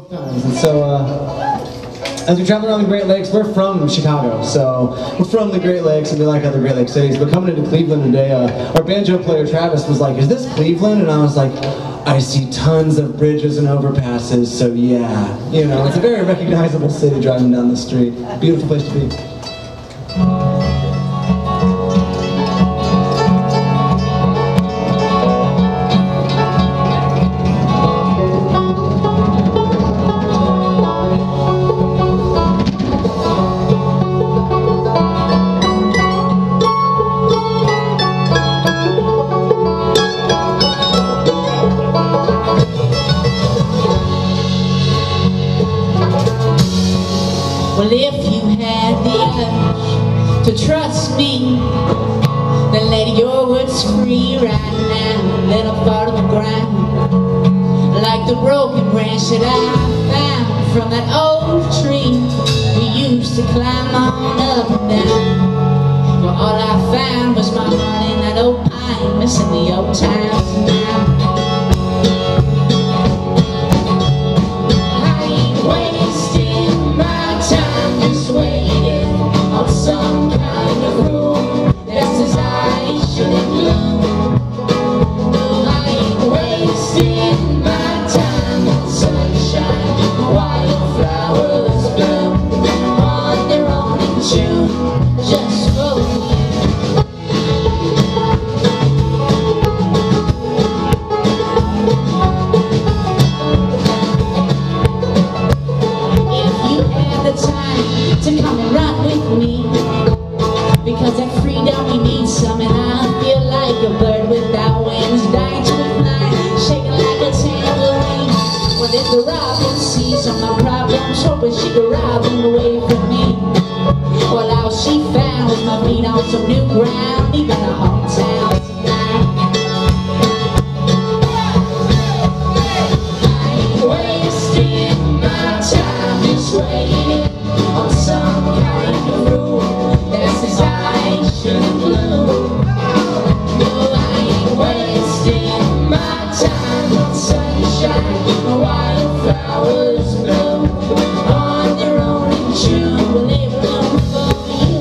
Both times. And so, as we travel around the Great Lakes, we're from Chicago, so we're from the Great Lakes and we like other Great Lakes cities. But coming into Cleveland today, our banjo player Travis was like, "Is this Cleveland?" And I was like, "I see tons of bridges and overpasses, so yeah." You know, it's a very recognizable city driving down the street. Beautiful place to be. Well, if you had the urge to trust me, then let your words free right now. Let them fall to the ground like the broken branch that I found from that old tree we used to climb on up and down. Well, all I found was my heart in that old pine, missing the old times now. Wildflowers bloom on their own in June, just for you. If you had the time to come and run with me, because that freedom you need some, and I feel like a bird without wings, dying to fly, shaking like a tambourine. Well, if the robin sees all my problems, hoping she could rob them away from me. Well, all she found was my feet on some new ground, even a hometown tonight. I ain't wasting my time just waiting on some kind of rule that says I shouldn't bloom. No, I ain't wasting my time on sunshine. Wildflowers bloom on their own in June. Will they bloom for you?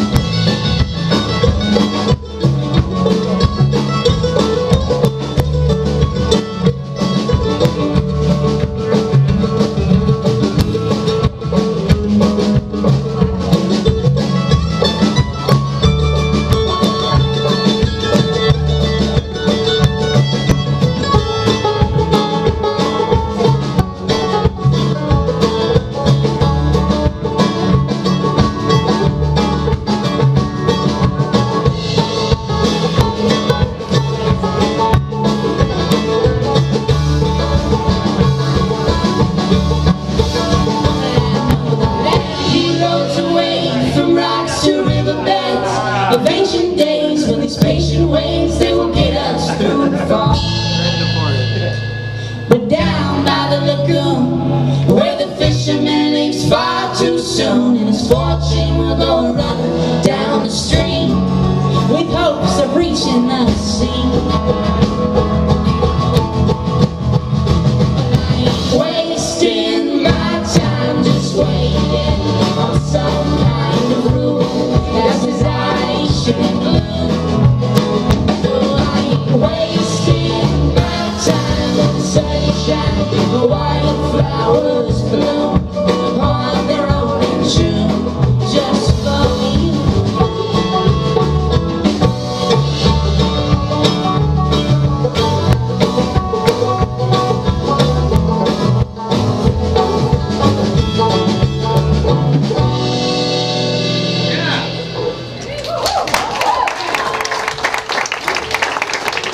Of ancient days, when these patient waves, they will get us through the fall. But down by the lagoon, where the fisherman leaves far too soon, and his fortune will go running down the stream with hopes of reaching the sea. I ain't wasting my time just waiting on some kind of rule that says I shouldn't bloom. No, I ain't wasting my time in the sunshine. The wildflowers bloom.